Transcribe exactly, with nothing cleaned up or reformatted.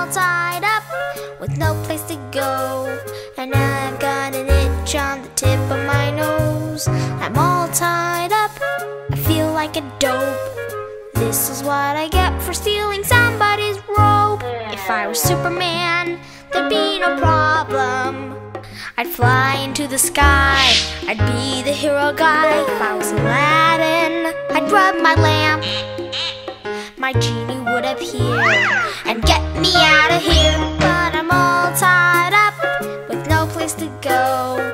all tied up with no place to go. And I've got an itch on the tip of my nose. I'm all tied up, I feel like a dope. This is what I get for stealing somebody's rope. If I were Superman, there'd be no problem. I'd fly into the sky, I'd be the hero guy. If I was Aladdin, I'd rub my lamp. My genie would appear and get me out of here. But I'm all tied up with no place to go.